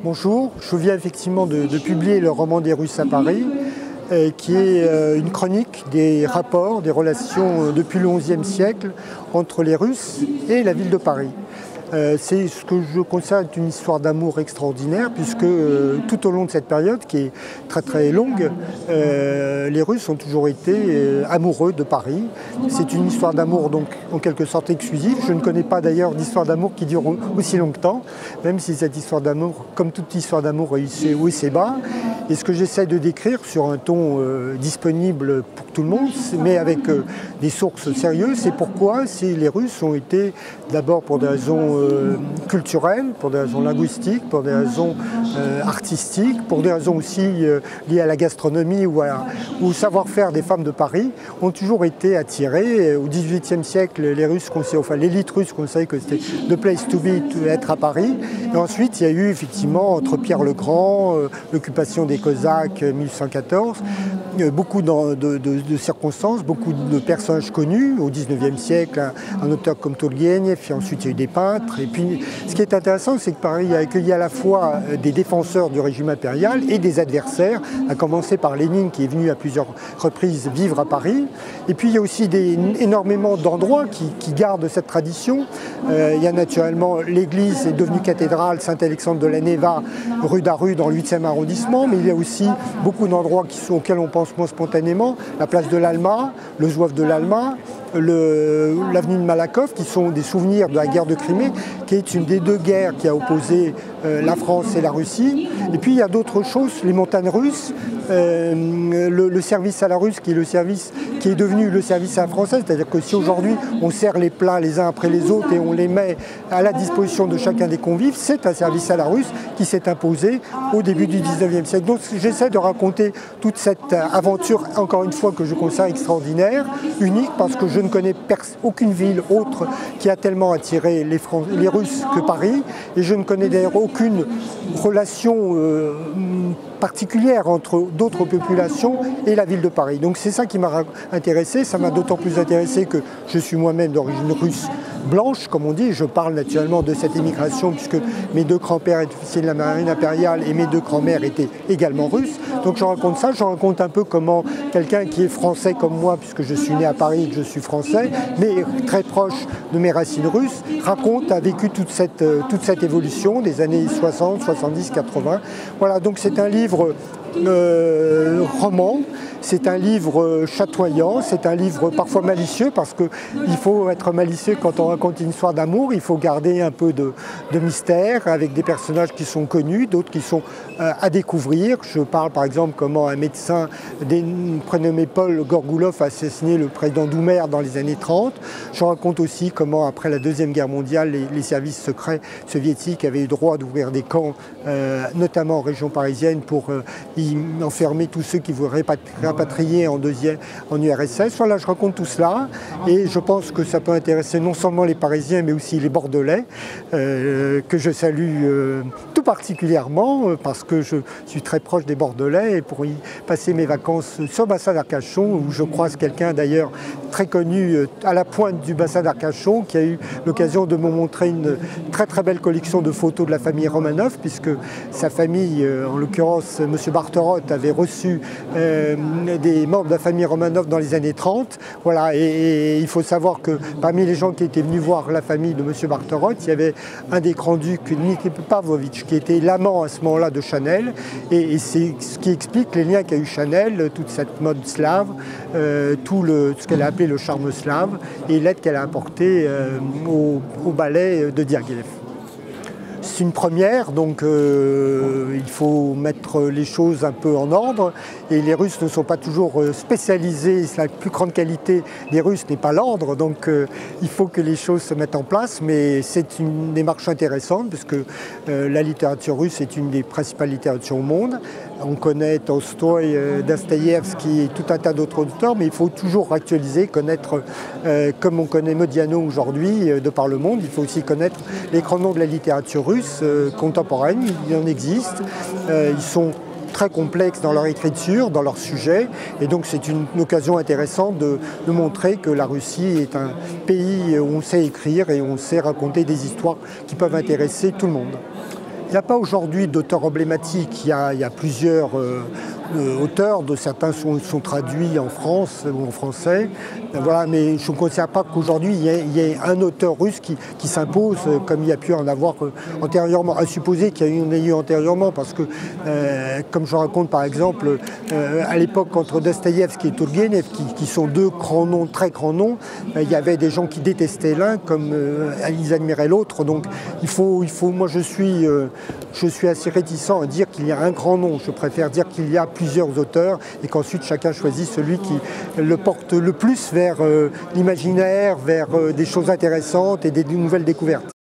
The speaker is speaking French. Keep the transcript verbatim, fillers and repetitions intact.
Bonjour, je viens effectivement de, de publier le roman des Russes à Paris, euh, qui est euh, une chronique des rapports, des relations euh, depuis le onzième siècle entre les Russes et la ville de Paris. Euh, c'est ce que je considère une histoire d'amour extraordinaire, puisque euh, tout au long de cette période, qui est très très longue, euh, les Russes ont toujours été euh, amoureux de Paris. C'est une histoire d'amour donc en quelque sorte exclusive. Je ne connais pas d'ailleurs d'histoire d'amour qui dure aussi longtemps, même si cette histoire d'amour, comme toute histoire d'amour, a eu ses hauts et ses bas. Et ce que j'essaie de décrire sur un ton euh, disponible pour tout le monde, mais avec euh, des sources sérieuses, c'est pourquoi si les Russes ont été d'abord pour des raisons euh, culturelles, pour des raisons linguistiques, pour des raisons euh, artistiques, pour des raisons aussi euh, liées à la gastronomie ou, à, ou au savoir-faire des femmes de Paris, ont toujours été attirés. Au dix-huitième siècle, les Russes, enfin l'élite russe considérait que c'était the place to be, to être à Paris. Et ensuite, il y a eu effectivement entre Pierre le Grand, euh, l'occupation des Cosaques mille huit cent quatorze, euh, beaucoup de, de, de, de circonstances, beaucoup de personnages connus. Au dix-neuvième siècle, un, un auteur comme Turgueniev, puis ensuite il y a eu des peintres. Et puis, ce qui est intéressant, c'est que Paris a accueilli à la fois des défenseurs du régime impérial et des adversaires, à commencer par Lénine, qui est venu à plusieurs reprises vivre à Paris. Et puis, il y a aussi des, énormément d'endroits qui, qui gardent cette tradition. Euh, il y a naturellement l'église est devenue cathédrale Saint-Alexandre de la Neva, rue d'Aru, dans le huitième arrondissement, mais il y a aussi beaucoup d'endroits qui sont, auxquels on pense moins spontanément, la place de l'Alma, le zouave de l'Alma, l'avenue de Malakoff, qui sont des souvenirs de la guerre de Crimée, qui est une des deux guerres qui a opposé euh, la France et la Russie. Et puis il y a d'autres choses, les montagnes russes, euh, le, le service à la russe, qui est le service qui est devenu le service à la française, c'est-à-dire que si aujourd'hui on sert les plats les uns après les autres et on les met à la disposition de chacun des convives, c'est un service à la russe qui s'est imposé au début du dix-neuvième siècle. Donc j'essaie de raconter toute cette aventure, encore une fois, que je considère extraordinaire, unique, parce que je ne connais aucune ville autre qui a tellement attiré les, Fran les Russes que Paris, et je ne connais d'ailleurs aucune relation euh, particulière entre d'autres populations et la ville de Paris. Donc c'est ça qui m'a intéressé, ça m'a d'autant plus intéressé que je suis moi-même d'origine russe blanche, comme on dit. Je parle naturellement de cette émigration puisque mes deux grands-pères étaient officiers de la marine impériale et mes deux grands-mères étaient également russes. Donc je raconte ça, je raconte un peu comment quelqu'un qui est français comme moi, puisque je suis né à Paris et que je suis français, mais très proche de mes racines russes, raconte, a vécu toute cette, toute cette évolution des années soixante, soixante-dix, quatre-vingts. Voilà, donc c'est un livre euh, roman. C'est un livre chatoyant, c'est un livre parfois malicieux, parce qu'il faut être malicieux quand on raconte une histoire d'amour, il faut garder un peu de, de mystère, avec des personnages qui sont connus, d'autres qui sont euh, à découvrir. Je parle par exemple comment un médecin prénommé Paul Gorgoulov a assassiné le président Doumer dans les années trente. Je raconte aussi comment, après la Deuxième Guerre mondiale, les, les services secrets soviétiques avaient eu droit d'ouvrir des camps, euh, notamment en région parisienne, pour euh, y enfermer tous ceux qui voudraient rapatriés en, deuxième, en U R S S. Voilà, je raconte tout cela et je pense que ça peut intéresser non seulement les Parisiens mais aussi les Bordelais, euh, que je salue euh, tout particulièrement parce que je suis très proche des Bordelais, et pour y passer mes vacances sur le bassin d'Arcachon, où je croise quelqu'un d'ailleurs très connu à la pointe du bassin d'Arcachon, qui a eu l'occasion de me montrer une très très belle collection de photos de la famille Romanov, puisque sa famille, en l'occurrence M. Barterotte, avait reçu euh, des membres de la famille Romanov dans les années trente. Voilà, et, et il faut savoir que parmi les gens qui étaient venus voir la famille de M. Barterotte, il y avait un des grands-ducs, Dmitri Pavlovitch, qui était l'amant à ce moment-là de Chanel, et, et c'est ce qui explique les liens qu'a eu Chanel, toute cette mode slave, euh, tout le, ce qu'elle a appelé le charme slave, et l'aide qu'elle a apportée euh, au, au ballet de Diaghilev. C'est une première, donc euh, il faut mettre les choses un peu en ordre, et les Russes ne sont pas toujours spécialisés. La plus grande qualité des Russes n'est pas l'ordre, donc euh, il faut que les choses se mettent en place, mais c'est une démarche intéressante parce que euh, la littérature russe est une des principales littératures au monde. On connaît Tolstoï, euh, Dostoïevski et tout un tas d'autres auteurs, mais il faut toujours actualiser, connaître, euh, comme on connaît Modiano aujourd'hui, euh, de par le monde, il faut aussi connaître les grands noms de la littérature russe euh, contemporaine. Il en existe, euh, ils sont très complexes dans leur écriture, dans leur sujet, et donc c'est une, une occasion intéressante de, de montrer que la Russie est un pays où on sait écrire et où on sait raconter des histoires qui peuvent intéresser tout le monde. Il n'y a pas aujourd'hui d'auteurs emblématiques, il y a, il y a plusieurs euh, euh, auteurs, de certains sont, sont traduits en France ou en français, voilà, mais je ne considère pas qu'aujourd'hui il, il y ait un auteur russe qui, qui s'impose comme il y a pu en avoir antérieurement, à supposer qu'il y en ait eu antérieurement, parce que euh, comme je raconte par exemple, euh, à l'époque entre Dostoïevski et Tourguenev, qui, qui sont deux grands noms, très grands noms, euh, il y avait des gens qui détestaient l'un comme euh, ils admiraient l'autre, donc il faut, il faut, moi je suis... Euh, Je suis assez réticent à dire qu'il y a un grand nom. Je préfère dire qu'il y a plusieurs auteurs et qu'ensuite chacun choisit celui qui le porte le plus vers euh, l'imaginaire, vers euh, des choses intéressantes et des nouvelles découvertes.